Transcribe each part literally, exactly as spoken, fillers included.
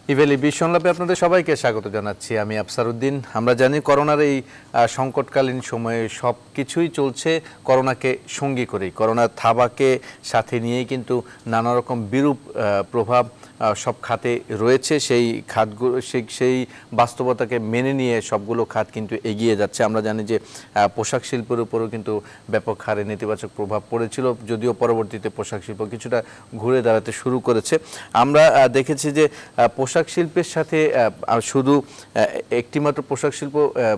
ইভেলি বিশ্বনলাপে আপনাদের সবাইকে স্বাগত জানাচ্ছি। আমি আফসার উদ্দিন। আমরা জানি করোনার এই সংকটকালীন সময়ে সব কিছুই চলছে করোনাকে সঙ্গী করেই, করোনার থাবাকে সাথে নিয়েই কিন্তু নানা রকম বিরূপ প্রভাব সব খাতে রয়েছে। সেই খাতগুলো সেই সেই বাস্তবতাকে মেনে নিয়ে সবগুলো খাত কিন্তু এগিয়ে যাচ্ছে। আমরা জানি যে পোশাক শিল্পের উপরও কিন্তু ব্যাপক হারে নেতিবাচক প্রভাব পড়েছিল, যদিও পরবর্তীতে পোশাক শিল্প কিছুটা ঘুরে দাঁড়াতে শুরু করেছে। আমরা দেখেছি যে পোশাক শিল্পের সাথে শুধু একটিমাত্র পোশাক শিল্প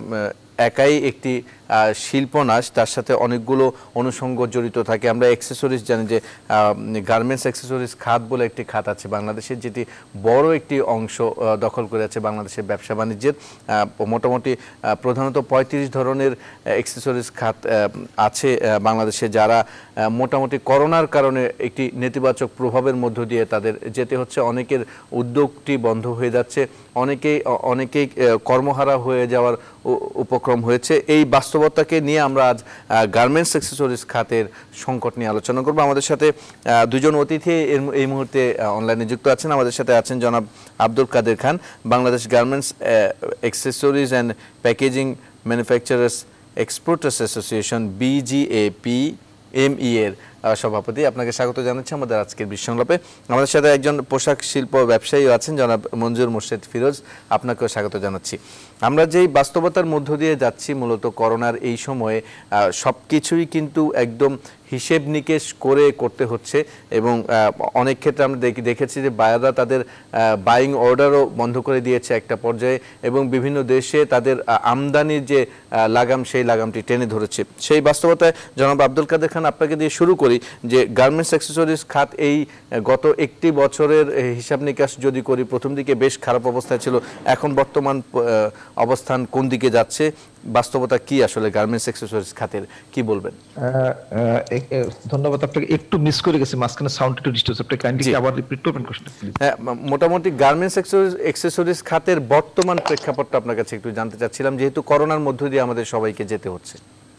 একাই একটি শিল্প না, তার সাথে অনেকগুলো অনুষঙ্গ জড়িত থাকে। আমরা অ্যাক্সেসরিজ জানি যে গার্মেন্টস অ্যাক্সেসরিজ খাত বলে একটি খাত আছে বাংলাদেশের, যেটি বড় একটি অংশ দখল করে আছে বাংলাদেশের ব্যবসা বাণিজ্যের। মোটামুটি প্রধানত পঁয়ত্রিশ ধরনের অ্যাক্সেসরিজ খাত আছে বাংলাদেশে, যারা মোটামুটি করোনার কারণে একটি নেতিবাচক প্রভাবের মধ্য দিয়ে তাদের যেতে হচ্ছে। অনেকের উদ্যোগটি বন্ধ হয়ে যাচ্ছে, অনেকেই অনেকেই কর্মহারা হয়ে যাওয়ার উপক্রম হয়েছে। এই বাস্তবতাকে নিয়ে আমরা আজ গার্মেন্টস অ্যাক্সেসরিজ খাতের সংকট নিয়ে আলোচনা করব। আমাদের সাথে দুজন অতিথি এই মুহূর্তে অনলাইনে যুক্ত আছেন। আমাদের সাথে আছেন জনাব Abdul Kader Khan, Bangladesh garments accessories and packaging manufacturers exporters association BGAP ME এর সভাপতি। আপনাকে স্বাগত জানাচ্ছি আমাদের আজকের বিশ্বংলাপে। আমাদের সাথে একজন পোশাক শিল্প ব্যবসায়ী আছেন, জনাব মঞ্জুর মোর্শেদ ফিরোজ, আপনাকেও স্বাগত জানাচ্ছি। আমরা যেই বাস্তবতার মধ্য দিয়ে যাচ্ছি মূলত করোনার এই সময়ে সব কিছুই কিন্তু একদম হিসেব নিকেশ করে করতে হচ্ছে, এবং অনেক ক্ষেত্রে আমরা দেখেছি যে বায়াররা তাদের বাইং অর্ডারও বন্ধ করে দিয়েছে একটা পর্যায়ে, এবং বিভিন্ন দেশে তাদের আমদানির যে লাগাম সেই লাগামটি টেনে ধরেছে। সেই বাস্তবতায় জনাব আব্দুল কাদের খান, আপনাকে দিয়ে শুরু করি যে গার্মেন্টস অ্যাক্সেসরিজ খাত এই গত একটি বছরের হিসাব নিকাশ যদি করি, প্রথম দিকে বেশ খারাপ অবস্থায় ছিল, এখন বর্তমান অবস্থান কোন দিকে যাচ্ছে, বাস্তবতা কি আসলে গার্মেন্টস অ্যাক্সেসরিজ খাতের, কি বলবেন? ধন্যবাদ। আপনাকে একটু মিস করে গেছে, মাঝখানে সাউন্ড একটু ডিস্টার্ব, আপনি কাইন্ডলি আবার রিপিট করবেন কোশ্চেনটা প্লিজ। হ্যাঁ, মোটামুটি গার্মেন্টস অ্যাক্সেসরিজ খাতের বর্তমান প্রেক্ষাপটটা আপনার কাছে একটু জানতে চাচ্ছিলাম, যেহেতু করোনার মধ্য দিয়ে আমাদের সবাইকে যেতে হচ্ছে।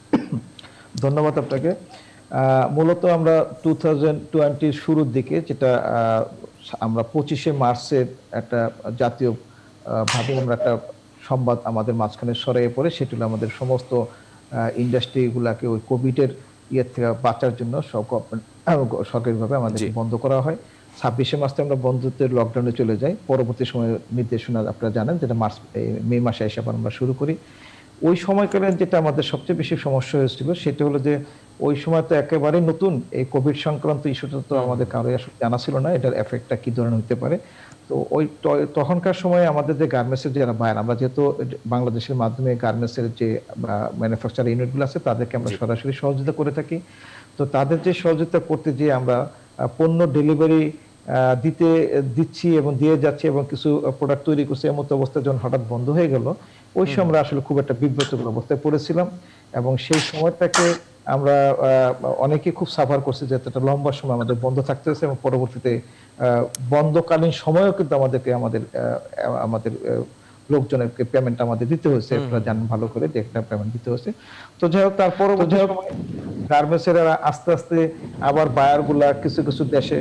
ধন্যবাদ আপনাকে। মূলত আমরা টু থাউজেন্ড টোয়েন্টির শুরুর দিকে, যেটা আমরা পঁচিশে মার্চের একটা জাতীয় ভাবে আমরা একটা সংবাদ আমাদের মাঝখানে সরিয়ে পড়ে, সেটি হলো আমাদের সমস্ত ইন্ডাস্ট্রিগুলাকে ওই কোভিডের ইয়ে থেকে বাঁচার জন্য সব সরকারিভাবে আমাদের বন্ধ করা হয়। ছাব্বিশে মার্চে আমরা বন্ধুত্বের লকডাউনে চলে যাই। পরবর্তী সময়ে নির্দেশনা আপনারা জানেন, যেটা মার্চ মে মাসে এসে আমরা শুরু করি। ওই সময়কালে যেটা আমাদের সবচেয়ে বেশি সমস্যা হয়েছিল সেটা হলো যে ওই সময় তো একেবারে নতুন এই কোভিড সংক্রান্ত ইস্যুটা তো আমাদের কারো জানা ছিল না, এটার এফেক্টটা কি ধরনের হতে পারে। তো ওই তখনকার সময় আমাদের যে গার্মেন্টসের যারা বায়ার, আমরা যেহেতু বাংলাদেশের মাধ্যমে গার্মেন্টসের যে ম্যানুফ্যাকচার ইউনিটগুলো আছে তাদেরকে আমরা সরাসরি সহযোগিতা করে থাকি। তো তাদের যে সহযোগিতা করতে গিয়ে আমরা পণ্য ডেলিভারি দিতে দিচ্ছি এবং দিয়ে যাচ্ছি, এবং কিছু প্রোডাক্ট তৈরি করছি, এমন অবস্থা যখন হঠাৎ বন্ধ হয়ে গেল, ওই সময় আমরা আসলে খুব একটা বিব্রতকর অবস্থায় পড়েছিলাম। এবং সেই সময়টাকে আমরা অনেকে খুব সাফার করছি, যে একটা লম্বা সময় আমাদের বন্ধ থাকতে হয়েছে, এবং পরবর্তীতে বন্ধকালীন সময়ও কিন্তু আমাদেরকে আমাদের আমাদের লোকজনেরকে পেমেন্ট আমাদের দিতে হয়েছে, আপনারা জানেন ভালো করে যে একটা পেমেন্ট দিতে হয়েছে। তো যাই হোক, তার পরবর্তী সময় গার্মেন্টসের আস্তে আস্তে আবার বায়ার গুলা কিছু কিছু দেশে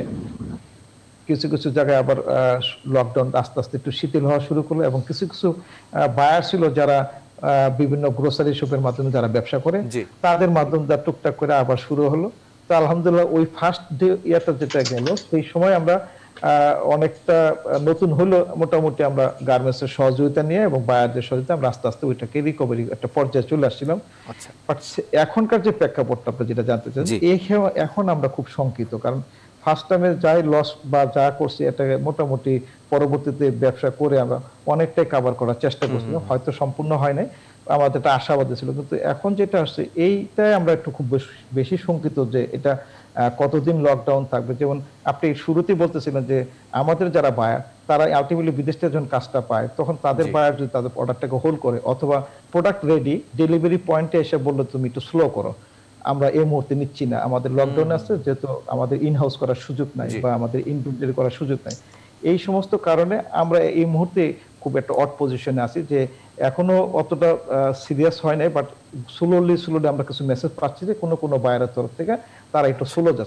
কিছু কিছু জায়গায় আবার লকডাউন আস্তে আস্তে একটু শিথিল হওয়া শুরু করলো, এবং কিছু কিছু বায়ার ছিল যারা বিভিন্ন গ্রোসারি শপের মাধ্যমে যারা ব্যবসা করে, তাদের মাধ্যমে যা টুকটাক করে আবার শুরু হলো। তো আলহামদুলিল্লাহ ওই ফার্স্ট ডে ইয়ারটা যেটা গেল, সেই সময় আমরা অনেকটা নতুন হলো, মোটামুটি আমরা গার্মেন্টসের সহযোগিতা নিয়ে এবং বায়ারদের সহযোগিতা আমরা আস্তে আস্তে ওইটাকে রিকভারি একটা পর্যায়ে চলে আসছিলাম। বাট এখনকার যে প্রেক্ষাপটটা আপনি যেটা জানতে চান, এখন আমরা খুব শঙ্কিত, কারণ ফার্স্ট টাইমে যাই লস বা যা করছি এটাকে মোটামুটি পরবর্তীতে ব্যবসা করে আমরা অনেকটাই কভার করার চেষ্টা করছিলাম, হয়তো সম্পূর্ণ হয় নাই, আমাদের একটা আশাবাদী ছিল। কিন্তু এখন যেটা আসছে এইটাই আমরা একটু খুব বেশি শঙ্কিত যে এটা কতদিন লকডাউন থাকবে। যেমন আপনি শুরুতেই বলতেছিলেন যে আমাদের যারা বায়ার, তারা আলটিমেটলি বিদেশ থেকে যখন কাজটা পায়, তখন তাদের বায়ার যদি তাদের অর্ডারটাকে হোল্ড করে, অথবা প্রোডাক্ট রেডি ডেলিভারি পয়েন্টে এসে বললো তুমি একটু স্লো করো, আমরা এই মুহূর্তে নিচ্ছি না, আমাদের লকডাউন আছে, যেহেতু আমাদের ইন হাউস করার সুযোগ নাই বা আমাদের ইনভেন্টরি করার সুযোগ নাই, এই সমস্ত কারণে আমরা এই মুহূর্তে খুব একটা অড পজিশনে আছি, যে এখনো অতটা সিরিয়াস হয় নাই, বাট স্লোলি স্লোলি আমরা কিছু মেসেজ পাচ্ছি যে কোনো কোনো বায়ারের তরফ থেকে তারা একটু স্লো যাচ্ছে।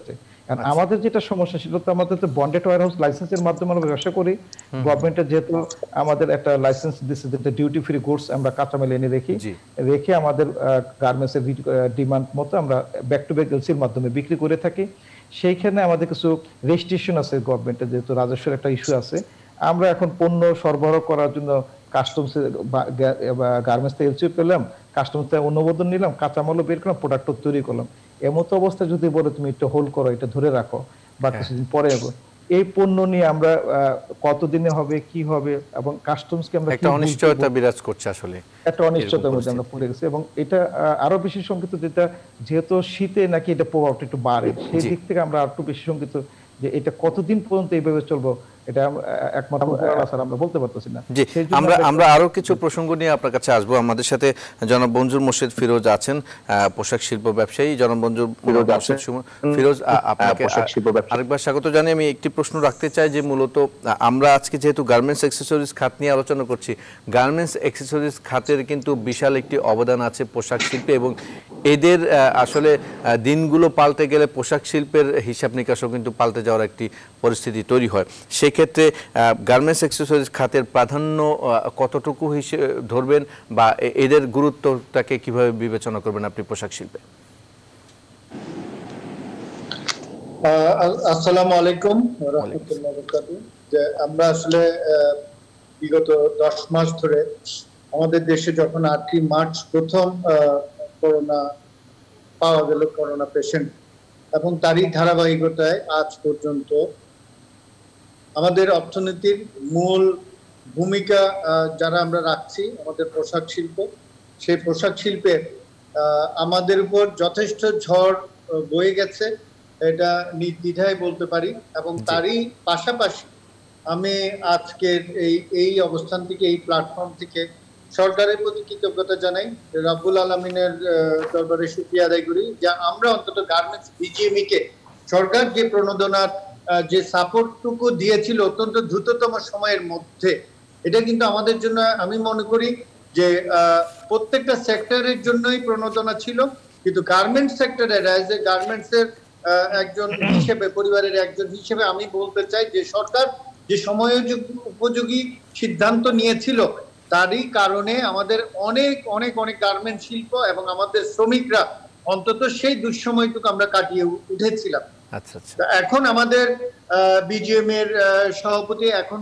আর আমাদের যেটা সমস্যা ছিল, তো আমাদের তো বন্ডেড ওয়্যারহাউস লাইসেন্সের মাধ্যমে আমরা ব্যবসা করি। গভর্নমেন্টের যেহেতু আমাদের একটা লাইসেন্স দিচ্ছে, যেটা ডিউটি ফ্রি গুডস আমরা কাঁচামাল এনে রেখি, রেখে আমাদের গার্মেন্টস এর ডিমান্ড মতো আমরা ব্যাক টু ব্যাক এলসির মাধ্যমে বিক্রি করে থাকি। সেইখানে আমাদের কিছু রেস্ট্রিকশন আছে গভর্নমেন্টের, যেহেতু রাজস্বের একটা ইস্যু আছে। আমরা এখন পণ্য সরবরাহ করার জন্য কাস্টমস গার্মেন্টস থেকে এলসি পেলাম, কাস্টমস থেকে অনুমোদন নিলাম, কাঁচামালও বের করলাম, প্রোডাক্টও তৈরি করলাম। এমতো অবস্থা যদি বলে তুমি একটু হোল্ড করো, এটা ধরে রাখো বা কিছুদিন পরে যাবো, এই পণ্য নিয়ে আমরা কতদিনে হবে, কি হবে, এবং কাস্টমসকে আমরা একটা অনিশ্চয়তা বিরাজ করছে, আসলে একটা অনিশ্চয়তার মধ্যে আমরা পড়ে গেছি। এবং এটা আরো বেশি শঙ্কিত, যেটা যেহেতু শীতে নাকি এটা প্রভাবটা একটু বাড়ে, সেই দিক থেকে আমরা একটু বেশি শঙ্কিত যে এটা কতদিন পর্যন্ত এইভাবে চলবো, এটা একমাত্র আমরা বলতে পারতেছি না। জি, আমরা আমরা আরো কিছু প্রসঙ্গ নিয়ে আপনার কাছে আসবো। আমাদের সাথে জনাব মঞ্জুর মোর্শেদ ফিরোজ আছেন, পোশাক শিল্প ব্যবসায়ী। জনাব মঞ্জুর মোর্শেদ ফিরোজ, আপনাকে আরেকবার স্বাগত জানিয়ে আমি একটি প্রশ্ন রাখতে চাই যে মূলত আমরা আজকে যেহেতু গার্মেন্টস অ্যাক্সেসরিজ খাত নিয়ে আলোচনা করছি, গার্মেন্টস অ্যাক্সেসরিজ খাতের কিন্তু বিশাল একটি অবদান আছে পোশাক শিল্পে, এবং এদের আসলে দিনগুলো পাল্টে গেলে পোশাক শিল্পের হিসাব নিকাশও কিন্তু পাল্টে যাওয়ার একটি পরিস্থিতি তৈরি হয়। সেক্ষেত্রে গার্মেন্টস অ্যাক্সেসরিজ খাতের প্রাধান্য কতটুকু হিসেবে ধরবেন, বা এদের গুরুত্বটাকে কিভাবে বিবেচনা করবেন আপনি পোশাক শিল্পে? আসসালামু আলাইকুম ওয়া রাহমাতুল্লাহি ওয়া বারাকাতুহু। যে আমরা আসলে বিগত দশ মাস ধরে আমাদের দেশে যখন আটই মার্চ প্রথম করোনা পাওয়া গেল, করোনা পেশেন্ট, এবং তারই ধারাবাহিকতায় আজ পর্যন্ত আমাদের অর্থনীতির মূল ভূমিকা যারা আমরা রাখছি, আমাদের পোশাক শিল্প, সেই পোশাক শিল্পের আমাদের উপর যথেষ্ট ঝড় বয়ে গেছে, এটা নির্দ্বিধায় বলতে পারি। এবং তারই পাশাপাশি আমি আজকের এই এই অবস্থান থেকে, এই প্ল্যাটফর্ম থেকে সরকারের প্রতি কৃতজ্ঞতা জানাই, রব্বুল আলমিনের দরবারে শুকরিয়া আদায় করি যে আমরা অন্তত গার্মেন্টস বিজিএমই কে সরকার যে প্রণোদনার যে সাপোর্টটুকু দিয়েছিল অত্যন্ত দ্রুততম সময়ের মধ্যে, এটা কিন্তু আমাদের জন্য, আমি মনে করি যে প্রত্যেকটা সেক্টরের জন্যই প্রণোদনা ছিল, কিন্তু গার্মেন্টস সেক্টরের অ্যাজ এ গার্মেন্টস এর একজন হিসেবে, পরিবারের একজন হিসেবে আমি বলতে চাই যে সরকার যে সময় উপযোগী সিদ্ধান্ত নিয়েছিল, তারই কারণে আমাদের অনেক অনেক অনেক গার্মেন্ট শিল্প এবং আমাদের শ্রমিকরা অন্তত সেই দুঃসময়টুকু আমরা কাটিয়ে উঠেছিলাম। আচ্ছা আচ্ছা। এখন আমাদের বিজিএম এর সভাপতি, এখন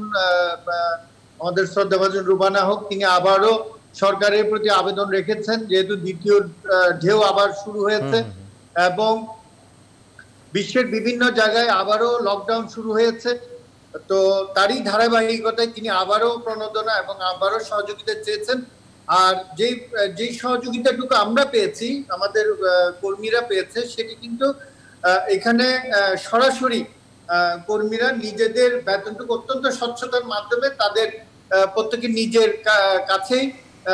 আমাদের শ্রদ্ধাভাজন রুবানা হক, তিনি আবারও সরকারের প্রতি আবেদন রেখেছেন, যেহেতু দ্বিতীয় ঢেউ আবার শুরু হয়েছে এবং বিশ্বের বিভিন্ন জায়গায় আবারও লকডাউন শুরু হয়েছে, তো তারই ধারাবাহিকতায় তিনি আবারও প্রণোদনা এবং আবারও সহযোগিতা চেয়েছেন। আর যেই যেই সহযোগিতাটুকু আমরা পেয়েছি, আমাদের কর্মীরা পেয়েছে, সেটি কিন্তু এখানে সরাসরি কর্মীরা নিজেদের বেতনটুকু অত্যন্ত স্বচ্ছতার মাধ্যমে তাদের প্রত্যেকে নিজের কাছেই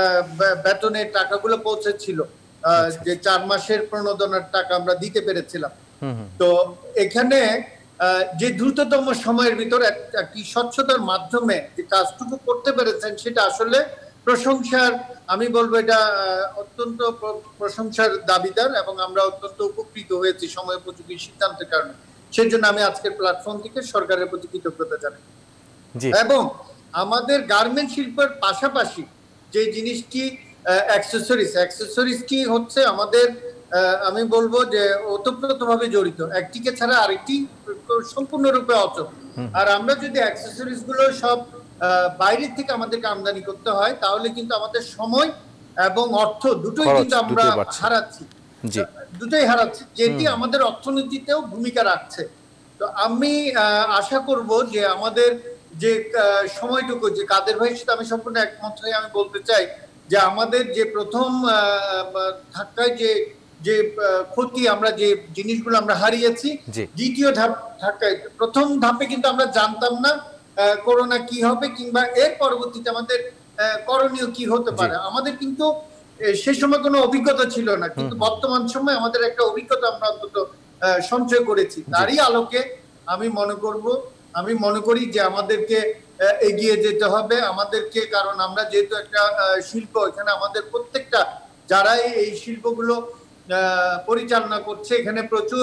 বেতনের টাকাগুলো পৌঁছেছিল, যে চার মাসের প্রণোদনার টাকা আমরা দিতে পেরেছিলাম। তো এখানে যে দ্রুততম সময়ের ভিতরে একটি স্বচ্ছতার মাধ্যমে যে কাজটুকু করতে পেরেছেন, সেটা আসলে প্রশংসার, আমি বলবো এটা অত্যন্ত প্রশংসার দাবিদার, এবং আমরা অত্যন্ত উপকৃত হয়েছি সময় উপযোগী সিদ্ধান্তের কারণে। সেই জন্য আমি আজকের প্ল্যাটফর্ম থেকে সরকারের প্রতি কৃতজ্ঞতা জানাই। এবং আমাদের গার্মেন্ট শিল্পের পাশাপাশি যে জিনিসটি অ্যাক্সেসরিজ, অ্যাক্সেসরিজটি হচ্ছে আমাদের, আমি বলবো যে ওতপ্রোতভাবে জড়িত, একটিকে ছাড়া আরেকটি সম্পূর্ণরূপে অচল। আর আমরা যদি অ্যাক্সেসরিজ গুলো সব বাইরের থেকে আমাদেরকে আমদানি করতে হয়, তাহলে কিন্তু আমাদের সময় এবং অর্থ দুটোই কিন্তু আমরা হারাচ্ছি, দুটোই হারাচ্ছি, যেটি আমাদের অর্থনীতিতেও ভূমিকা রাখছে। তো আমি আশা করব যে আমাদের যে সময়টুকু, যে কাদের ভাইয়ের সাথে আমি সম্পূর্ণ একমত হয়ে আমি বলতে চাই যে আমাদের যে প্রথম ধাক্কায় যে যে ক্ষতি, আমরা যে জিনিসগুলো আমরা হারিয়েছি, দ্বিতীয় ধাপ ধাক্কায়, প্রথম ধাপে কিন্তু আমরা জানতাম না করোনা কি হবে, কিংবা এর পরবর্তীতে আমাদের করণীয় কি হতে পারে। আমাদের কিন্তু সেই সময় কোনো অভিজ্ঞতা ছিল না, কিন্তু বর্তমান সময় আমাদের একটা অভিজ্ঞতা আমরা অন্তত সঞ্চয় করেছি। তারই আলোকে আমি মনে করব, আমি মনে করি যে আমাদেরকে এগিয়ে যেতে হবে আমাদেরকে, কারণ আমরা যেহেতু একটা শিল্প, এখানে আমাদের প্রত্যেকটা যারা এই শিল্পগুলো পরিচালনা করছে, এখানে প্রচুর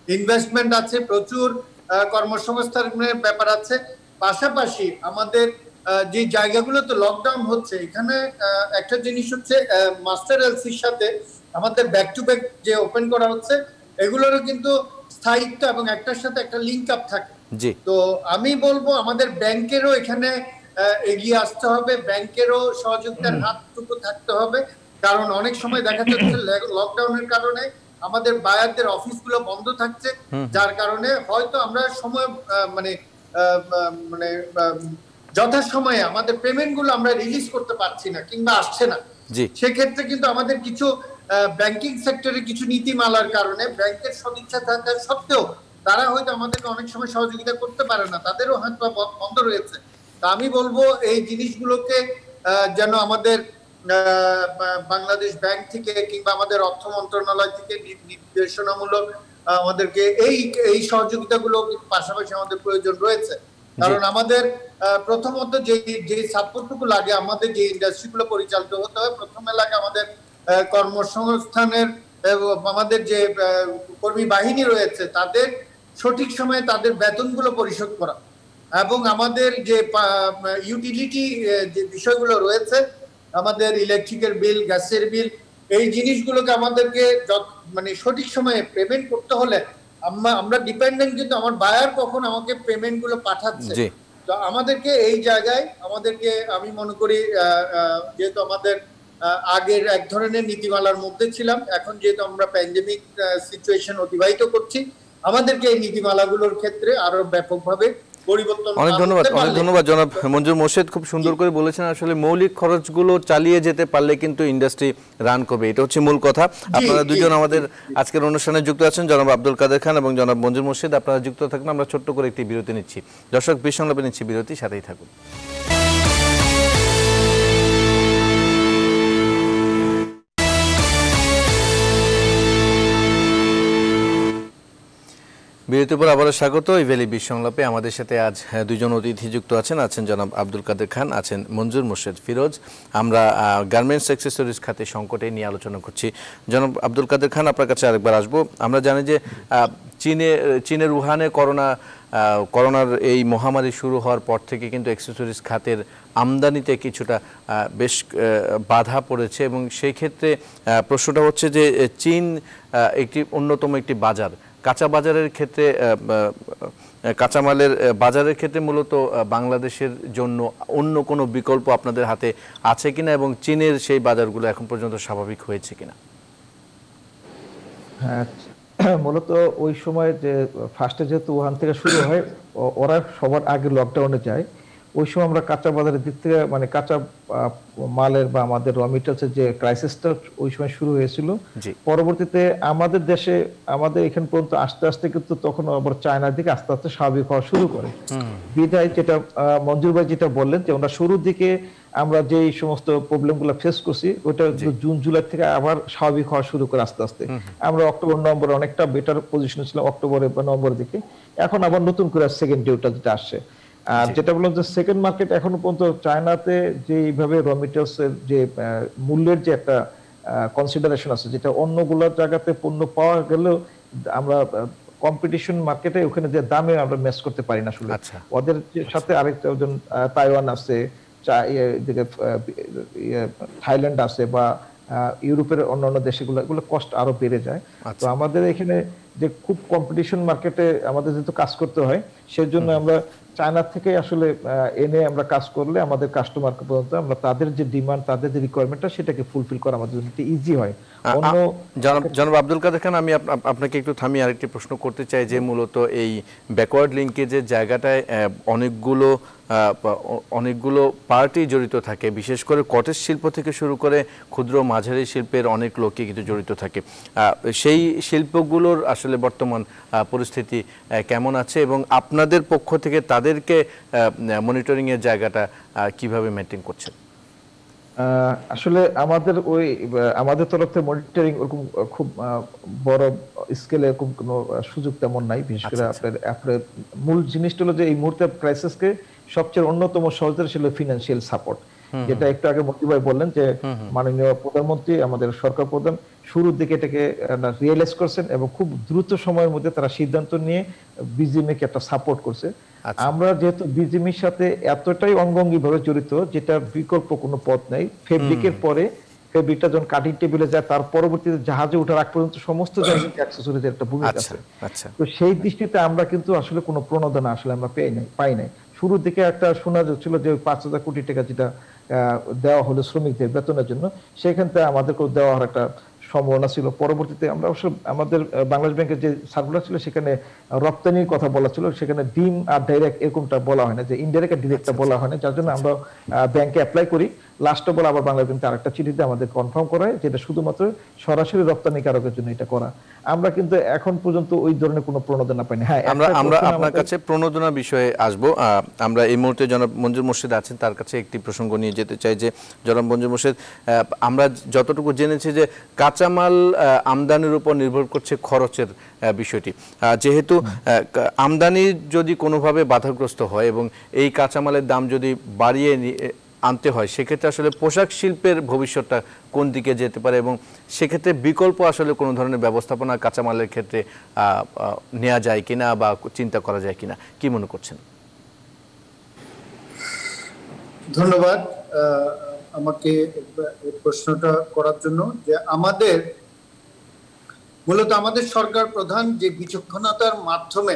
ইনভেস্টমেন্ট আছে, প্রচুর কর্মসংস্থানের ব্যাপার আছে। পাশাপাশি আমাদের যে জায়গাগুলোতে লকডাউন হচ্ছে, এখানে একটা জিনিস হচ্ছে মাস্টার এলসির সাথে আমাদের ব্যাক টু ব্যাক যে ওপেন করা হচ্ছে, এগুলোরও কিন্তু স্থায়িত্ব এবং একটার সাথে একটা লিঙ্ক আপ থাকে। তো আমি বলবো আমাদের ব্যাংকেরও এখানে এগিয়ে আসতে হবে, ব্যাংকেরও সহযোগিতার হাতটুকু থাকতে হবে। কারণ অনেক সময় দেখা যাচ্ছে লকডাউনের কারণে আমাদের বায়ারদের অফিসগুলো বন্ধ থাকছে, যার কারণে হয়তো আমরা সময় মানে মানে যথাসময়ে আমাদের পেমেন্ট গুলো আমরা রিলিজ করতে পারছি না কিংবা আসছে না। সেক্ষেত্রে কিন্তু আমাদের কিছু ব্যাংকিং সেক্টরে কিছু নীতিমালার কারণে ব্যাংকের সদিচ্ছা থাকা সত্ত্বেও তারা হয়তো আমাদেরকে অনেক সময় সহযোগিতা করতে পারে না, তাদেরও হাত পা বন্ধ রয়েছে। তা আমি বলবো এই জিনিসগুলোকে যেন আমাদের বাংলাদেশ ব্যাংক থেকে কিংবা আমাদের অর্থ মন্ত্রণালয় থেকে নির্দেশনামূলক আমাদেরকে এই এই সহযোগিতাগুলো পাশাপাশি আমাদের প্রয়োজন রয়েছে। কারণ আমাদের প্রথমত যে যে সাপোর্টটুকু লাগে, আমাদের যে ইন্ডাস্ট্রিগুলো পরিচালিত হতে হয়, প্রথমে লাগে আমাদের কর্মসংস্থানের, আমাদের যে কর্মী বাহিনী রয়েছে তাদের সঠিক সময়ে তাদের বেতনগুলো পরিশোধ করা, এবং আমাদের যে ইউটিলিটি যে বিষয়গুলো রয়েছে, আমাদের ইলেকট্রিকের বিল, গ্যাসের বিল, এই জিনিসগুলোকে আমাদেরকে মানে সঠিক সময়ে পেমেন্ট করতে হলে আমরা আমরা ডিপেন্ডেন্ট, কিন্তু আমার বায়ার কখন আমাকে পেমেন্ট গুলো পাঠাচ্ছে। তো আমাদেরকে এই জায়গায় আমাদেরকে আমি মনে করি যেহেতু আমাদের আগের এক ধরনের নীতিমালার মধ্যে ছিলাম, এখন যেহেতু আমরা প্যান্ডেমিক সিচুয়েশন অতিবাহিত করছি, আমাদেরকে এই নীতিমালাগুলোর ক্ষেত্রে আরো ব্যাপকভাবে পরিবর্তন। অনেক ধন্যবাদ, অনেক ধন্যবাদ জনাব মঞ্জুর মোর্শেদ, খুব সুন্দর করে বলেছেন। আসলে মৌলিক খরচগুলো চালিয়ে যেতে পারলে কিন্তু ইন্ডাস্ট্রি রান করবে, এটা হচ্ছে মূল কথা। আপনারা দুজন আমাদের আজকের অনুষ্ঠানে যুক্ত আছেন, জনাব আব্দুল কাদের খান এবং জনাব মঞ্জুর মোর্শেদ। আপনারা যুক্ত থাকবেন, আমরা ছোট্ট করে একটি বিরতি নিচ্ছি। দর্শক, বিসংলাপে নিচ্ছি বিরতি, সাথেই থাকুন। বিরতির পর আবারও স্বাগত ইভেলি বিসংলাপে। আমাদের সাথে আজ দুজন অতিথি যুক্ত আছেন, আছেন জনাব আব্দুল কাদের খান, আছেন মঞ্জুর মোর্শেদ ফিরোজ। আমরা গার্মেন্টস অ্যাক্সেসরিজ খাতে সংকটে নিয়ে আলোচনা করছি। জনাব আব্দুল কাদের খান, আপনার কাছে আরেকবার আসবো। আমরা জানি যে চীনে চীনের উহানে করোনা করোনার এই মহামারী শুরু হওয়ার পর থেকে কিন্তু অ্যাক্সেসরিজ খাতের আমদানিতে কিছুটা বেশ বাধা পড়েছে, এবং সেই ক্ষেত্রে প্রশ্নটা হচ্ছে যে চীন একটি অন্যতম একটি বাজার, কাঁচা বাজারের ক্ষেত্রে, কাঁচামালের বাজারের ক্ষেত্রে মূলত বাংলাদেশের জন্য অন্য কোনো বিকল্প আপনাদের হাতে আছে কিনা, এবং চীনের সেই বাজারগুলো এখন পর্যন্ত স্বাভাবিক হয়েছে কিনা? হ্যাঁ, মূলত ওই সময় যে ফার্স্টে যেহেতু উহান থেকে শুরু হয়, ওরা সবার আগে লকডাউনে যায়। ওই সময় আমরা কাঁচা বাজারের দিক থেকে মানে কাঁচা মালের বা আমাদের র মেটেরিয়ালসের যে ক্রাইসিসটা ওই সময় শুরু হয়েছিল, পরবর্তীতে আমাদের দেশে আমাদের এখান পর্যন্ত আস্তে আস্তে কিন্তু তখন আবার চায়নার দিকে আস্তে আস্তে স্বাভাবিক হওয়া শুরু করে। বিদায় যেটা মঞ্জুর ভাই যেটা বললেন যে আমরা শুরুর দিকে আমরা যে সমস্ত প্রবলেমগুলো ফেস করছি, ওটা জুন জুলাই থেকে আবার স্বাভাবিক হওয়া শুরু করে আস্তে আস্তে। আমরা অক্টোবর নভেম্বর অনেকটা বেটার পজিশনে ছিলাম, অক্টোবরে বা নভেম্বরের দিকে। এখন আবার নতুন করে সেকেন্ড ডেটা যেটা আসছে, আর যেটা বললাম যে সেকেন্ড মার্কেট এখনো পর্যন্ত চায়নাতে যে এইভাবে র মেটেরিয়ালস এর যে মূল্যের যে একটা কনসিডারেশন আছে, যেটা অন্যগুলোর জায়গাতে পণ্য পাওয়া গেলেও আমরা কম্পিটিশন মার্কেটে ওখানে যে দামে আমরা ম্যাচ করতে পারি না আসলে। ওদের সাথে আরেকটা ওজন তাইওয়ান আছে, থাইল্যান্ড আছে, বা ইউরোপের অন্যান্য দেশগুলো, এগুলো কষ্ট আরো বেড়ে যায়। তো আমাদের এখানে যে খুব কম্পিটিশন মার্কেটে আমাদের যেহেতু কাজ করতে হয়, সেজন্য আমরা চায়না থেকে আসলে এনে আমরা কাজ করলে আমাদের কাস্টমার পর্যন্ত আমরা তাদের যে ডিমান্ড, তাদের যে রিকোয়ারমেন্টটা, সেটাকে ফুলফিল করা আমাদের জন্য ইজি হয়। জনাব আব্দুল কাদের খান, আমি আপনাকে একটু থামিয়ে আরেকটি প্রশ্ন করতে চাই যে মূলত এই ব্যাকওয়ার্ড লিঙ্কেজের জায়গাটায় অনেকগুলো অনেকগুলো পার্টি জড়িত থাকে, বিশেষ করে কটেজ শিল্প থেকে শুরু করে ক্ষুদ্র মাঝারি শিল্পের অনেক লোকই কিন্তু জড়িত থাকে। সেই শিল্পগুলোর আসলে বর্তমান পরিস্থিতি কেমন আছে, এবং আপনাদের পক্ষ থেকে তাদেরকে মনিটরিং এর জায়গাটা কিভাবে মেইনটেইন করছেন? আসলে আমাদের ওই আমাদের তরফ থেকে মনিটরিং ওরকম খুব বড় স্কেলে এরকম কোনো সুযোগ তেমন নাই। বিশেষ করে আপনার আপনার মূল জিনিসটা হলো যে এই মুহূর্তে ক্রাইসিসকে সবচেয়ে অন্যতম সহজে ছিল ফিনান্সিয়াল সাপোর্ট। যেটা একটু আগে মতি ভাই বললেন যে মাননীয় প্রধানমন্ত্রী আমাদের সরকার প্রধান শুরুর দিকে এটাকে রিয়েলাইজ করছেন এবং খুব দ্রুত সময়ের মধ্যে তারা সিদ্ধান্ত নিয়ে বিজিএমএ কে একটা সাপোর্ট করছে। আমরা যেহেতু বিজিএমএর সাথে এতটাই অঙ্গাঙ্গি ভাবে জড়িত, যেটা বিকল্প কোনো পথ নাই। ফেব্রিকের পরে ফেব্রিকটা যখন কাটিং টেবিলে যায় তার পরবর্তীতে জাহাজে ওঠার আগ পর্যন্ত সমস্ত জায়গায় অ্যাকসেসরিজের একটা ভূমিকা আছে। তো সেই দৃষ্টিতে আমরা কিন্তু আসলে কোনো প্রণোদনা আসলে আমরা পাই নাই পাই নাই শুরুর দিকে একটা শোনা যাচ্ছিল যে পাঁচ হাজার কোটি টাকা যেটা দেওয়া হলো শ্রমিকদের বেতনের জন্য, সেখান থেকে আমাদেরকে দেওয়া হওয়ার একটা সম্ভাবনা ছিল। পরবর্তীতে আমরা অবশ্য আমাদের বাংলাদেশ ব্যাংকের যে সার্কুলার ছিল সেখানে রপ্তানির কথা বলা ছিল, সেখানে ডিম আর ডাইরেক্ট এরকমটা বলা হয় না, যে ইনডাইরেক্ট আর ডিরেক্টটা বলা হয় না, যার জন্য আমরা ব্যাংকে অ্যাপ্লাই করি। লাস্টে বলে আবার বাংলাদেশ ব্যাংকে আরেকটা চিঠিতে আমাদের কনফার্ম করা হয় যেটা শুধুমাত্র সরাসরি রপ্তানিকারকের জন্য এটা করা। আমরা কিন্তু এখন পর্যন্ত ওই ধরনের কোনো প্রণোদনা পাইনি। হ্যাঁ, আমরা আমরা আপনার কাছে প্রণোদনা বিষয়ে আসব। আমরা এই মুহূর্তে জনাব মঞ্জুর মোর্শেদ আছেন, তার কাছে একটি প্রসঙ্গ নিয়ে যেতে চাই যে জনাব মঞ্জুর মোর্শেদ, আমরা যতটুকু জেনেছি যে কাঁচামাল আমদানির উপর নির্ভর করছে খরচের বিষয়টি। যেহেতু আমদানি যদি কোনোভাবে বাধাগ্রস্ত হয় এবং এই কাঁচামালের দাম যদি বাড়িয়ে আনতে হয়, সেক্ষেত্রে আসলে পোশাক শিল্পের ভবিষ্যৎটা কোন দিকে যেতে পারে এবং সেক্ষেত্রে বিকল্প আসলে কোনো ধরনের ব্যবস্থাপনা কাঁচামালের ক্ষেত্রে নেওয়া যায় কিনা বা চিন্তা করা যায় কিনা, কি মনে করছেন? ধন্যবাদ আমাকে এই প্রশ্নটা করার জন্য। যে আমাদের মূলত আমাদের সরকার প্রধান যে বিচক্ষণতার মাধ্যমে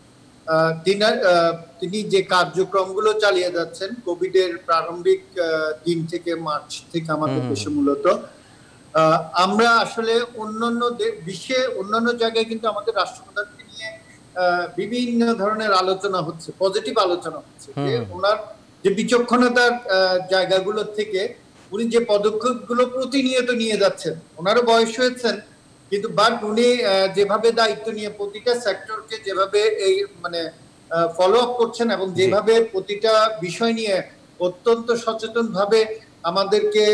তিনি যে কার্যক্রমগুলো চালিয়ে যাচ্ছেন কোভিডের প্রারম্ভিক দিন থেকে মার্চ থেকে আমাদের দেশে, মূলত আমরা আসলে অন্যান্য বিশ্বে অন্যান্য জায়গায় কিন্তু আমাদের রাষ্ট্রপ্রধানকে নিয়ে বিভিন্ন ধরনের আলোচনা হচ্ছে, পজিটিভ আলোচনা হচ্ছে যে ওনার যে বিচক্ষণতার জায়গাগুলো থেকে উনি যে পদক্ষেপগুলো প্রতিনিয়ত নিয়ে যাচ্ছেন। ওনারও বয়স হয়েছেন, কিন্তু বাট উনি যেভাবে দায়িত্ব নিয়ে প্রতিটা সেক্টরকে যেভাবে এই মানে ফলো আপ করছেন এবং যেভাবে প্রতিটা বিষয় নিয়ে অত্যন্ত সচেতন ভাবে আমাদেরকে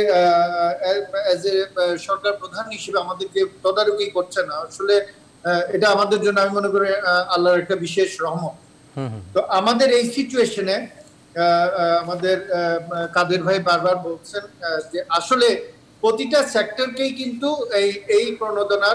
এজ এ সরকার প্রধান হিসেবে আমাদেরকে তদারকি করছেন, আসলে এটা আমাদের জন্য আমি মনে করি আল্লাহর একটা বিশেষ রহমত। তো আমাদের এই সিচুয়েশনে আমাদের কাদের ভাই বারবার বলছেন যে আসলে প্রতিটা সেক্টরকেই কিন্তু এই এই প্রণোদনার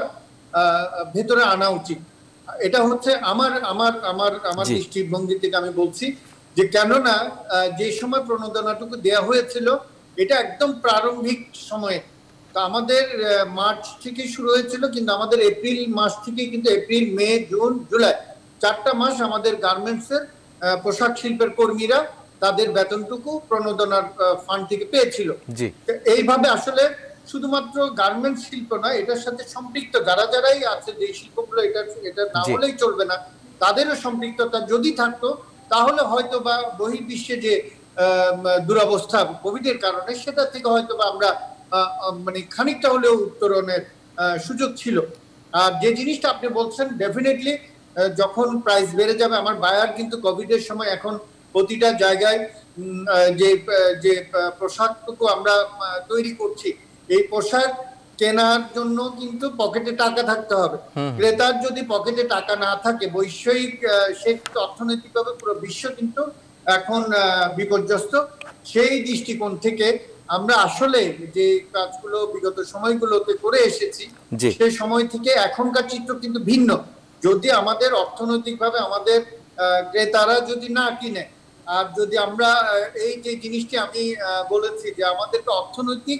ভেতরে আনা উচিত। এটা হচ্ছে আমার আমার আমার আমার দৃষ্টিভঙ্গি থেকে আমি বলছি যে কেননা যে সময় প্রণোদনাটুকু দেওয়া হয়েছিল এটা একদম প্রারম্ভিক সময়ে, তো আমাদের মার্চ থেকে শুরু হয়েছিল, কিন্তু আমাদের এপ্রিল মাস থেকে কিন্তু এপ্রিল মে জুন জুলাই চারটা মাস আমাদের গার্মেন্টসের পোশাক শিল্পের কর্মীরা তাদের বেতনটুকু প্রণোদনার ফান্ড থেকে পেয়েছিল। এইভাবে আসলে শুধুমাত্র গার্মেন্টস শিল্প নয়, এটার সাথে সম্পৃক্ত যারা যারাই আছে যে শিল্পগুলো, এটা এটা না হলেই চলবে না, তাদেরও সম্পৃক্ততা যদি থাকতো তাহলে হয়তো বা বহির্বিশ্বে যে দুরবস্থা কোভিডের কারণে সেটা থেকে হয়তো বা আমরা মানে খানিকটা হলেও উত্তরণের সুযোগ ছিল। আর যে জিনিসটা আপনি বলছেন ডেফিনেটলি যখন প্রাইস বেড়ে যাবে, আমার বায়ার কিন্তু কোভিডের সময় এখন প্রতিটা জায়গায় যে যে পোশাকটুকু আমরা তৈরি করছি, এই পোশাক কেনার জন্য কিন্তু পকেটে টাকা থাকতে হবে। ক্রেতার যদি পকেটে টাকা না থাকে, বৈষয়িক সে অর্থনৈতিকভাবে পুরো বিশ্ব কিন্তু এখন বিপর্যস্ত। সেই দৃষ্টিকোণ থেকে আমরা আসলে যে কাজগুলো বিগত সময়গুলোতে করে এসেছি সেই সময় থেকে এখনকার চিত্র কিন্তু ভিন্ন। যদি আমাদের অর্থনৈতিকভাবে আমাদের ক্রেতারা যদি না কিনে, আর যদি আমরা এই যে জিনিসটি আমি বলেছি যে আমাদেরকে অর্থনৈতিক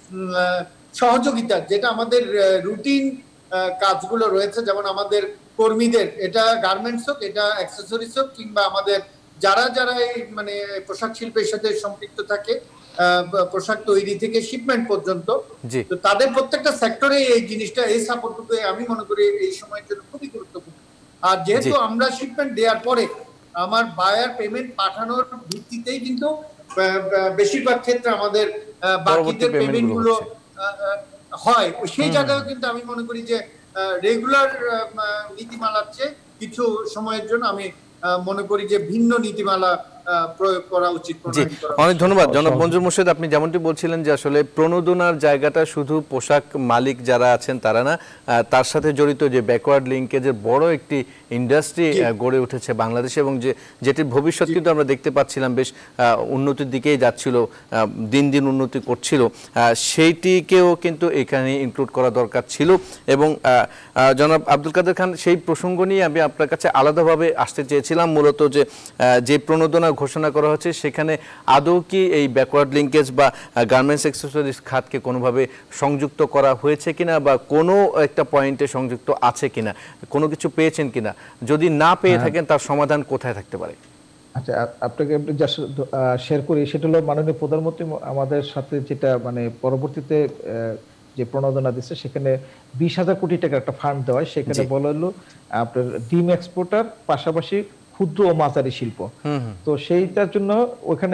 সহযোগিতা, যেটা আমাদের রুটিন কাজগুলো রয়েছে, যেমন আমাদের কর্মীদের, এটা গার্মেন্টস হোক, এটা অ্যাক্সেসরিজ হোক, কিংবা আমাদের যারা যারা এই মানে পোশাক শিল্পের সাথে সম্পৃক্ত থাকে, পোশাক তৈরি থেকে শিপমেন্ট পর্যন্ত, তো তাদের প্রত্যেকটা সেক্টরে এই জিনিসটা, এই সাপোর্টটুকু আমি মনে করি এই সময়ের জন্য খুবই গুরুত্বপূর্ণ। আর যেহেতু আমরা শিপমেন্ট দেওয়ার পরে আমার বায়ার পেমেন্ট পাঠানোর ভিত্তিতেই কিন্তু বেশিরভাগ ক্ষেত্রে আমাদের বাকিদের পেমেন্ট গুলো হয়, সেই জায়গায় কিন্তু আমি মনে করি যে রেগুলার নীতিমালার চেয়ে কিছু সময়ের জন্য আমি মনে করি যে ভিন্ন নীতিমালা প্রয়োগ করা উচিত। জি, অনেক ধন্যবাদ জনাব মঞ্জুর মোর্শেদ। আপনি যেমনটি বলছিলেন যে আসলে প্রণোদনার জায়গাটা শুধু পোশাক মালিক যারা আছেন তারা না, তার সাথে জড়িত যে ব্যাকওয়ার্ড লিঙ্কেজের বড় একটি ইন্ডাস্ট্রি গড়ে উঠেছে বাংলাদেশে, এবং যে যেটির ভবিষ্যৎ কিন্তু আমরা দেখতে পাচ্ছিলাম বেশ উন্নতির দিকেই যাচ্ছিল, দিন দিন উন্নতি করছিল, সেইটিকেও কিন্তু এখানে ইনক্লুড করা দরকার ছিল। এবং জনাব আব্দুল কাদের খান, সেই প্রসঙ্গ নিয়ে আমি আপনার কাছে আলাদাভাবে আসতে চেয়েছিলাম, মূলত যে যে প্রণোদনা ঘোষণা করা হচ্ছে সেখানে আদৌ কি এই ব্যাকওয়ার্ড লিঙ্কেজ বা গার্মেন্টস অ্যাক্সেসরিজ খাতকে কোনোভাবে সংযুক্ত করা হয়েছে কিনা, বা কোনো একটা পয়েন্টে সংযুক্ত আছে কিনা, কোনো কিছু পেয়েছেন কিনা, যদি না পেয়ে থাকেন তার সমাধান কোথায় থাকতে পারে? আচ্ছা, আপনাকে যা শেয়ার করি সেটা হলো মাননীয় প্রধানমন্ত্রী আমাদের সাথে যেটা মানে পরবর্তীতে যে প্রণোদনা দিচ্ছে সেখানে বিশ হাজার কোটি টাকা একটা ফান্ড দেওয়া হয়। সেখানে বলা হলো আপনার ডিম এক্সপোর্টার পাশাপাশি ক্ষুদ্র ও মাঝারি শিল্প। তো সেইটার জন্য ওখানে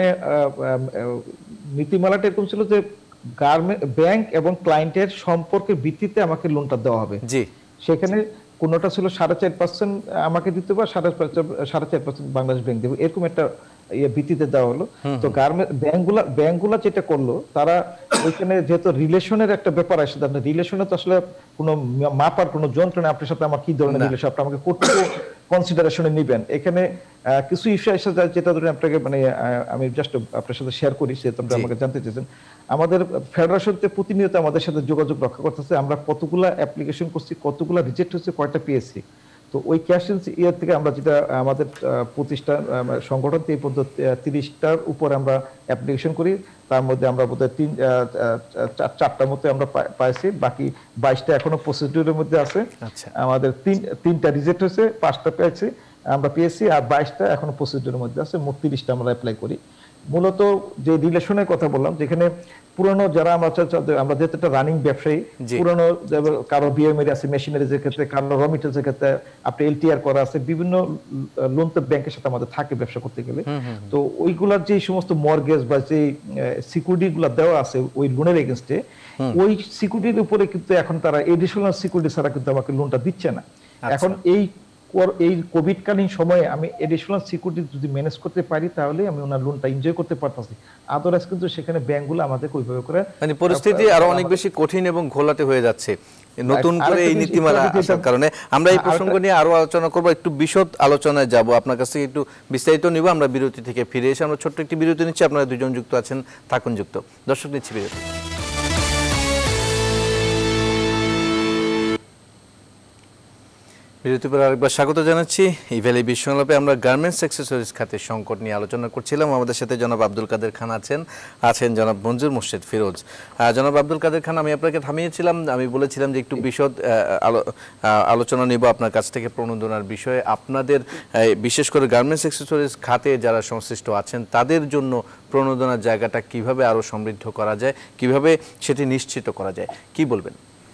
নীতিমালাটা এরকম ছিল যে গার্মেন্ট ব্যাংক এবং ক্লায়েন্টের সম্পর্কের ভিত্তিতে আমাকে লোনটা দেওয়া হবে। জি, সেখানে কোনোটা ছিল সাড়ে চার পার্সেন্ট আমাকে দিতে হবে, সাড়ে সাড়ে চার পার্সেন্ট বাংলাদেশ ব্যাংক দেবে, এরকম একটা ইয়ে ভিত্তিতে দেওয়া হলো। তো গার্মেন্ট ব্যাংকগুলা ব্যাংকগুলা যেটা করলো, তারা ওইখানে যেহেতু রিলেশনের একটা ব্যাপার আসে, আপনার রিলেশনে তো আসলে কোনো মাপার কোনো যন্ত্র নেই আপনার সাথে আমার কি ধরনের রিলেশন, আপনি আমাকে কতটুকু কনসিডারেশনে নিবেন। এখানে কিছু ইস্যু এসে যায় যেটা ধরে আপনাকে মানে আমি জাস্ট আপনার সাথে শেয়ার করি, সেটা আমাকে জানতে চেয়েছেন। আমাদের ফেডারেশনতে প্রতিনিয়ত আমাদের সাথে যোগাযোগ রক্ষা করতেছে, আমরা কতগুলা অ্যাপ্লিকেশন করছি, কতগুলা রিজেক্ট হচ্ছে, কয়টা পেয়েছি। তো ওই ক্যাশ ইয়ার থেকে আমরা যেটা আমাদের প্রতিষ্ঠান সংগঠন এই পর্যন্ত তিরিশটার উপরে আমরা অ্যাপ্লিকেশন করি, তার মধ্যে আমরা বোধহয় তিন চারটার মধ্যে আমরা পাইছি, বাকি বাইশটা এখনো প্রসিডিউরের মধ্যে আছে। আমাদের তিন তিনটা রিজেক্ট হয়েছে, পাঁচটা পেয়েছি আমরা পেয়েছি, আর বাইশটা এখনো প্রসিডিউরের মধ্যে আছে, মোট তিরিশটা আমরা অ্যাপ্লাই করি। মূলত যে রিলেশনের কথা বললাম, যেখানে পুরনো যারা আমরা আমরা যেহেতু একটা রানিং ব্যবসায়ী, পুরনো কারো বিএমএর আছে, মেশিনারিজের ক্ষেত্রে, কারো র মেটেরিয়ালসের ক্ষেত্রে আপনি এলটিআর করা আছে, বিভিন্ন লোন তো ব্যাংকের সাথে আমাদের থাকে ব্যবসা করতে গেলে। তো ওইগুলার যে সমস্ত মর্গেজ বা যে সিকিউরিটি গুলা দেওয়া আছে ওই লোনের এগেনস্টে, ওই সিকিউরিটির উপরে কিন্তু এখন তারা এডিশনাল সিকিউরিটি ছাড়া কিন্তু আমাকে লোনটা দিচ্ছে না। এখন এই এই কোভিড কালীন সময়ে আমি এডিশনাল সিকিউরিটি যদি ম্যানেজ করতে পারি তাহলে আমি ওনার লোনটা এনজয় করতে পারতাছি। আদারওয়াইজ কিন্তু সেখানে ব্যাংকগুলো আমাদের ওইভাবে করে মানে পরিস্থিতি আরো অনেক বেশি কঠিন এবং ঘোলাটে হয়ে যাচ্ছে নতুন করে এই নীতিমালা আসার কারণে। আমরা এই প্রসঙ্গ নিয়ে আরো আলোচনা করব, একটু বিশদ আলোচনায় যাব, আপনার কাছ থেকে একটু বিস্তারিত নিব। আমরা বিরতি থেকে ফিরে এসে আমরা ছোট্ট একটি বিরতি নিচ্ছি, আপনারা দুজন যুক্ত আছেন, থাকুন যুক্ত। দর্শক, নিচ্ছি বিরতি। বিরতির পর আরেকবার স্বাগত জানাচ্ছি। এই ভ্যালি বিশ্বনাথে আমরা গার্মেন্টস অ্যাক্সেসরিজ খাতের সংকট নিয়ে আলোচনা করছিলাম। আমাদের সাথে জনাব আব্দুল কাদের খান আছেন, আছেন জনাব মঞ্জুর মোর্শেদ ফিরোজ। জনাব আব্দুল কাদের খান, আমি আপনাকে থামিয়েছিলাম, আমি বলেছিলাম যে একটু বিশদ আলোচনা নিব আপনার কাছ থেকে প্রণোদনার বিষয়ে। আপনাদের বিশেষ করে গার্মেন্টস অ্যাক্সেসরিজ খাতে যারা সংশ্লিষ্ট আছেন তাদের জন্য প্রণোদনার জায়গাটা কিভাবে আরো সমৃদ্ধ করা যায়, কিভাবে সেটি নিশ্চিত করা যায়, কি বলবেন?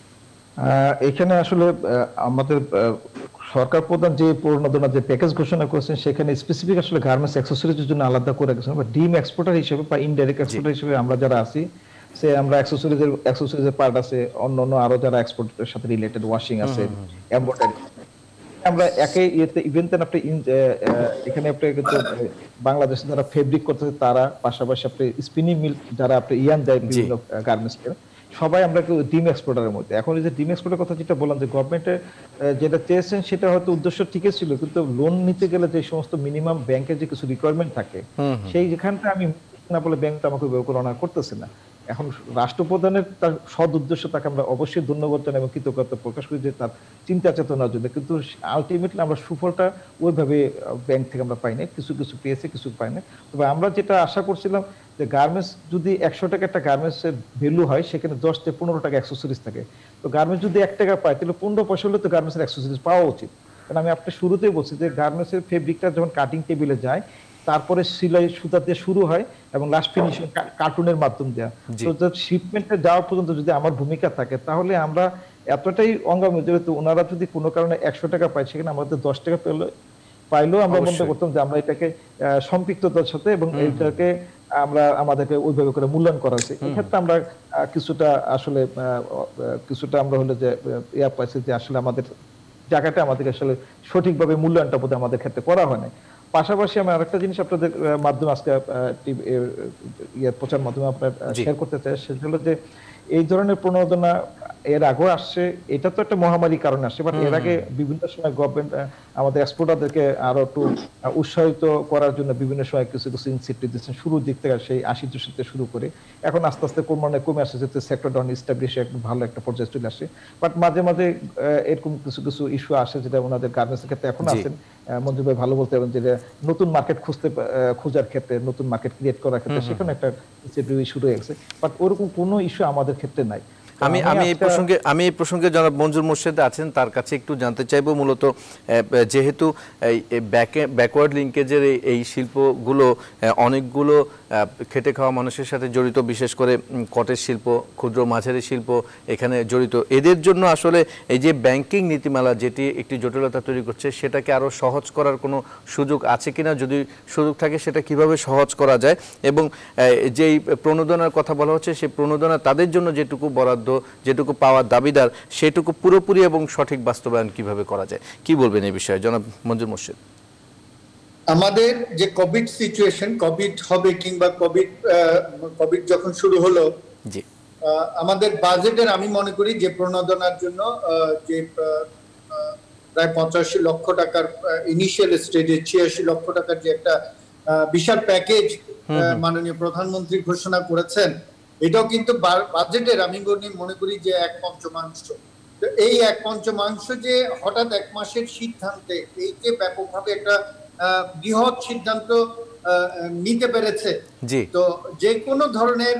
এখানে আসলে আমাদের সরকার প্রধান যে প্রণোদনা যে প্যাকেজ ঘোষণা করেছেন সেখানে স্পেসিফিক আসলে গার্মেন্টস অ্যাক্সেসরিজের জন্য আলাদা করে গেছেন, বা ডিম এক্সপোর্টার হিসেবে বা ইনডাইরেক্ট এক্সপোর্টার হিসেবে আমরা যারা আছি, সে আমরা অ্যাক্সেসরিজের অ্যাক্সেসরিজের পার্ট আছে, অন্য অন্য আরো যারা এক্সপোর্টের সাথে রিলেটেড ওয়াশিং আছে, এমব্রয়ডারি, আমরা একই ইয়েতে ইভেন দেন আপনি এখানে আপনি কিন্তু বাংলাদেশে যারা ফেব্রিক করতেছে তারা, পাশাপাশি আপনি স্পিনিং মিল যারা আপনি ইয়ান দেয় বিভিন্ন গার্মেন্টসকে, সবাই আমরা ডিম এক্সপোর্টারের মধ্যে। এখন এই যে ডিম এক্সপোর্টের কথা যেটা বললাম, যে গভর্নমেন্টের যেটা চেয়েছেন সেটা হয়তো উদ্দেশ্য ঠিকই ছিল, কিন্তু লোন নিতে গেলে যে সমস্ত মিনিমাম ব্যাংকের যে কিছু রিকোয়ারমেন্ট থাকে, সেই যেখানটা আমি না বলে ব্যাংকটা আমাকে ব্যবহার করতেছে না। এখন রাষ্ট্রপ্রধানের তার সদ উদ্দেশ্য, তাকে আমরা অবশ্যই ধন্যবাদ জানাই এবং কৃতজ্ঞতা প্রকাশ করি যে তার চিন্তা চেতনার জন্য, কিন্তু আলটিমেটলি আমরা সুফলটা ওইভাবে ব্যাংক থেকে আমরা পাই না, কিছু কিছু পেয়েছে, কিছু পাই না। তবে আমরা যেটা আশা করছিলাম যে গার্মেন্টস যদি একশো টাকা একটা গার্মেন্টসের ভ্যালু হয়, সেখানে দশ থেকে পনেরো টাকা অ্যাক্সেসরিজ থাকে। তো গার্মেন্টস যদি এক টাকা পায় তাহলে পনেরো পয়সা হলে তো গার্মেন্টসের অ্যাক্সেসরিজ পাওয়া উচিত। কারণ আমি আপনার শুরুতেই বলছি যে গার্মেন্টসের ফেব্রিকটা যখন কাটিং টেবিলে যায়, তারপরে সিলাই সুতা দিয়ে শুরু হয় এবং লাস্ট ফিনিশিং কার্টুনের মাধ্যম দেওয়া। তো শিপমেন্টে যাওয়া পর্যন্ত যদি আমার ভূমিকা থাকে, তাহলে আমরা এতটাই অঙ্গামী, যেহেতু ওনারা যদি কোনো কারণে একশো টাকা পায়, সেখানে আমাদের দশ টাকা পেলে পাইলেও আমরা মনে করতাম যে আমরা এটাকে সম্পৃক্ততার সাথে এবং এটাকে আমরা আমাদেরকে ওইভাবে করে মূল্যায়ন করা হয়েছে। এক্ষেত্রে আমরা কিছুটা আসলে কিছুটা আমরা হলে যে ইয়া পাইছি যে আসলে আমাদের জায়গাটা আমাদেরকে আসলে সঠিকভাবে মূল্যায়নটা বোধহয় আমাদের ক্ষেত্রে করা হয় না। পাশাপাশি আমি আরেকটা জিনিস আপনাদের মাধ্যমে আজকে ইয়ে প্রচার মাধ্যমে আপনার শেয়ার করতে চাই, সেটা হলো যে এই ধরনের প্রণোদনা এর আগেও আসছে, এটা তো একটা মহামারী কারণে আসছে, বাট এর আগে বিভিন্ন সময় গভর্নমেন্ট আমাদের এক্সপোর্টারদেরকে আরো একটু উৎসাহিত করার জন্য বিভিন্ন সময় কিছু কিছু ইনসেন্টিভ দিচ্ছেন শুরুর দিক থেকে, সেই আশি দশকে শুরু করে এখন আস্তে আস্তে মানে কমে আসছে, যেহেতু সেক্টর ডাউন ইস্টাবলিশ ভালো একটা পর্যায়ে চলে আসছে। বাট মাঝে মাঝে এরকম কিছু কিছু ইস্যু আসে যেটা ওনাদের গার্মেন্টসের ক্ষেত্রে এখন আছেন, মঞ্জু ভাই ভালো বলতে পারেন, যেটা নতুন মার্কেট খুঁজতে খোঁজার ক্ষেত্রে, নতুন মার্কেট ক্রিয়েট করার ক্ষেত্রে সেখানে একটা ইস্যু রয়ে গেছে, বাট ওরকম কোনো ইস্যু আমাদের ক্ষেত্রে নাই। আমি আমি এই প্রসঙ্গে আমি এই প্রসঙ্গে জনাব মঞ্জুর মোর্শেদ আছেন, তার কাছে একটু জানতে চাইবো, মূলত যেহেতু এই ব্যাকওয়ার্ড লিঙ্কেজের এই শিল্পগুলো অনেকগুলো খেটে খাওয়া মানুষের সাথে জড়িত, বিশেষ করে কটেজ শিল্প, ক্ষুদ্র মাঝারি শিল্প এখানে জড়িত, এদের জন্য আসলে এই যে ব্যাংকিং নীতিমালা যেটি একটি জটিলতা তৈরি করছে, সেটাকে আরও সহজ করার কোনো সুযোগ আছে কিনা, যদি সুযোগ থাকে সেটা কিভাবে সহজ করা যায়, এবং যেই প্রণোদনার কথা বলা হচ্ছে সেই প্রণোদনা তাদের জন্য যেটুকু বরাদ্দ, যেটুকু পাওয়ার দাবিদার, সেটুকু পুরোপুরি এবং সঠিক বাস্তবায়ন কিভাবে করা যায়, কি বলবেন এই বিষয়ে জনাব মঞ্জুর মোর্শেদ? আমাদের যে কোভিড সিচুয়েশন, কোভিড হবে কিংবা কোভিড কোভিড যখন শুরু হলো, জি আমাদের বাজেটের আমি মনে করি যে প্রণোদনার জন্য যে প্রায় পঁচাশি লক্ষ টাকার ইনিশিয়াল স্টেজে ছিয়াশি লক্ষ টাকার যে একটা বিশাল প্যাকেজ মাননীয় প্রধানমন্ত্রী ঘোষণা করেছেন, এটাও কিন্তু বাজেটের আমি মনে করি যে এক পঞ্চমাংশ। তো এই এক পঞ্চমাংশ যে হঠাৎ এক মাসের সিদ্ধান্তে এই যে ব্যাপকভাবে একটা বৃহৎ সিদ্ধান্ত নিতে পেরেছে, তো যে কোনো ধরনের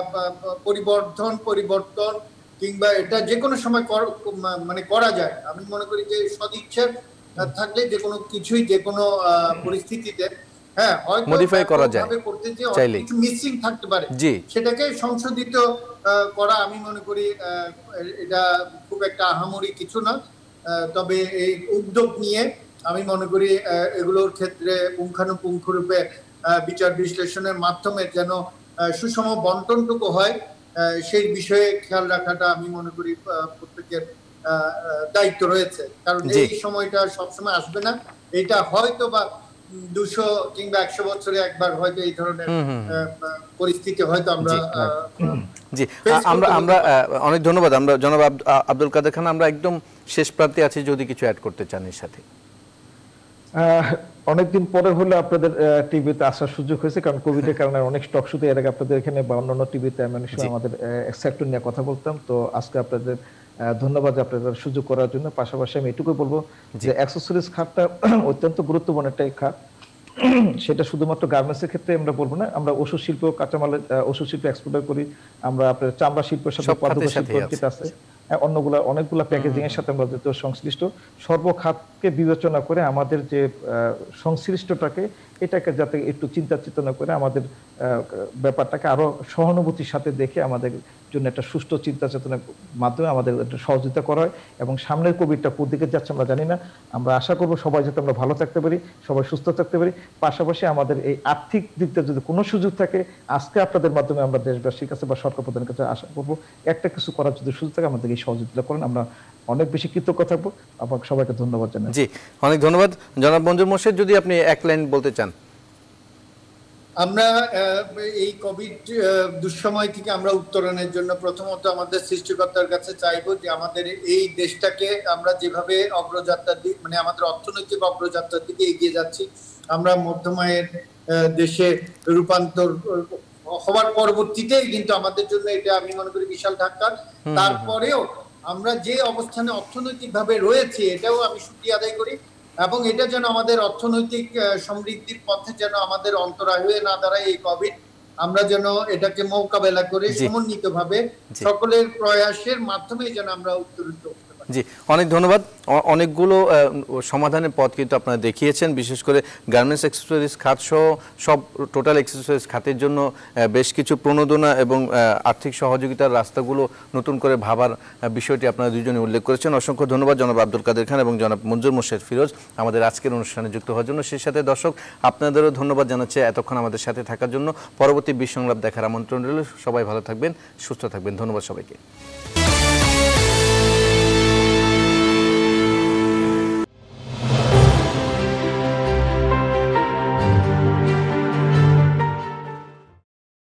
পরিবর্তন পরিবর্তন কিংবা এটা যে কোনো সময় মানে করা যায়। আমি মনে করি যে সদিচ্ছা থাকলে যে কোনো কিছুই যে কোনো পরিস্থিতিতে হ্যাঁ হয়তো মডিফাই করা যায়, করতে যে কিছু মিসিং থাকতে পারে, সেটাকে সংশোধিত করা আমি মনে করি এটা খুব একটা আহামরি কিছু না। তবে এই উদ্যোগ নিয়ে আমি মনে করি এগুলোর ক্ষেত্রে পুঙ্খানুপুঙ্খ রূপে বিচার বিশ্লেষণের মাধ্যমে যেন সুষম বন্টনটুকু হয়, সেই বিষয়ে খেয়াল রাখাটা আমি মনে করি প্রত্যেকের দায়িত্ব রয়েছে। কারণ এই সময়টা সবসময় আসবে না, এটা হয়তো বা দুশো কিংবা একশো বছরে একবার হয়তো এই ধরনের পরিস্থিতি হয়তো আমরা জি আমরা আমরা অনেক ধন্যবাদ। আমরা জনাব আব্দুল কাদের খান, আমরা একদম শেষ প্রান্তে আছি, যদি কিছু অ্যাড করতে চান এর সাথে। অনেকদিন পরে হলে আপনাদের টিভিতে আসার সুযোগ হয়েছে, কারণ কোভিড এর কারণে অনেক স্টক শুতে এর আগে আপনাদের এখানে বা অন্যান্য টিভিতে আমি আমাদের সেক্টর নিয়ে কথা বলতাম। তো আজকে আপনাদের ধন্যবাদ আপনাদের সুযোগ করার জন্য। পাশাপাশি আমি এটুকু বলবো যে অ্যাক্সেসরিজ খাতটা অত্যন্ত গুরুত্বপূর্ণ একটা খাত, সেটা শুধুমাত্র গার্মেন্টসের ক্ষেত্রে আমরা বলবো না, আমরা ওষুধ শিল্প, কাঁচামালের ওষুধ শিল্প এক্সপোর্ট করি, আমরা আপনার চামড়া শিল্পের সাথে পাদুকা শিল্প যেটা আছে, অন্যগুলা অনেকগুলা প্যাকেজিং এর সাথে আমরা যেহেতু সংশ্লিষ্ট, সর্বখাতকে বিবেচনা করে আমাদের যে সংশ্লিষ্টটাকে এটাকে যাতে একটু চিন্তা চেতনা করে আমাদের ব্যাপারটাকে আরো সহানুভূতির সাথে দেখে আমাদের জন্য একটা সুষ্ঠু চিন্তা চেতনার মাধ্যমে আমাদের একটা সহযোগিতা করা হয়। এবং সামনের কোভিডটা কোন দিকে যাচ্ছে আমরা জানি না, আমরা আশা করবো সবাই যাতে আমরা ভালো থাকতে পারি, সবাই সুস্থ থাকতে পারি। পাশাপাশি আমাদের এই আর্থিক দিক থেকে যদি কোনো সুযোগ থাকে, আজকে আপনাদের মাধ্যমে আমরা দেশবাসীর কাছে বা সরকার প্রধানের কাছে আশা করবো একটা কিছু করার যদি সুযোগ থাকে আমাদের এই সহযোগিতা করেন, আমরা অনেক বেশি কৃতজ্ঞ থাকবো। আপনাকে সবাইকে ধন্যবাদ জানাই। জি অনেক ধন্যবাদ। জনাব মঞ্জুর মোর্শেদ, যদি আপনি এক লাইন বলতে চান। আমরা এই কোভিড দুঃসময় থেকে আমরা উত্তরণের জন্য প্রথমত আমাদের সৃষ্টিকর্তার কাছে চাইবো যে আমাদের এই দেশটাকে আমরা যেভাবে অগ্রযাত্রার দিক মানে আমাদের অর্থনৈতিক অগ্রযাত্রার দিকে এগিয়ে যাচ্ছি, আমরা মধ্যমায়ের দেশে রূপান্তর হওয়ার পরবর্তীতেই কিন্তু আমাদের জন্য এটা আমি মনে করি বিশাল ধাক্কা। তারপরেও আমরা যে অবস্থানে অর্থনৈতিকভাবে রয়েছে এটাও আমি শুকরিয়া আদায় করি, এবং এটা যেন আমাদের অর্থনৈতিক সমৃদ্ধির পথে যেন আমাদের অন্তরায় হয়ে না দাঁড়ায় এই কোভিড, আমরা যেন এটাকে মোকাবেলা করে সমন্বিতভাবে সকলের প্রয়াসের মাধ্যমে যেন আমরা উত্তরোত্তর করতে পারি। জি অনেক ধন্যবাদ। অনেকগুলো সমাধানের পথ কিন্তু আপনারা দেখিয়েছেন, বিশেষ করে গার্মেন্টস অ্যাক্সেসরিজ খাত সহ সব টোটাল অ্যাক্সেসরিজ খাতের জন্য বেশ কিছু প্রণোদনা এবং আর্থিক সহযোগিতার রাস্তাগুলো নতুন করে ভাবার বিষয়টি আপনারা দুজনে উল্লেখ করেছেন। অসংখ্য ধন্যবাদ জনাব আব্দুল কাদের খান এবং জনাব মঞ্জুর মোর্শেদ ফিরোজ আমাদের আজকের অনুষ্ঠানে যুক্ত হওয়ার জন্য। সেই সাথে দর্শক আপনাদেরও ধন্যবাদ জানাচ্ছি এতক্ষণ আমাদের সাথে থাকার জন্য। পরবর্তী বিশ সংলাপ দেখার আমন্ত্রণ রইল। সবাই ভালো থাকবেন, সুস্থ থাকবেন। ধন্যবাদ সবাইকে।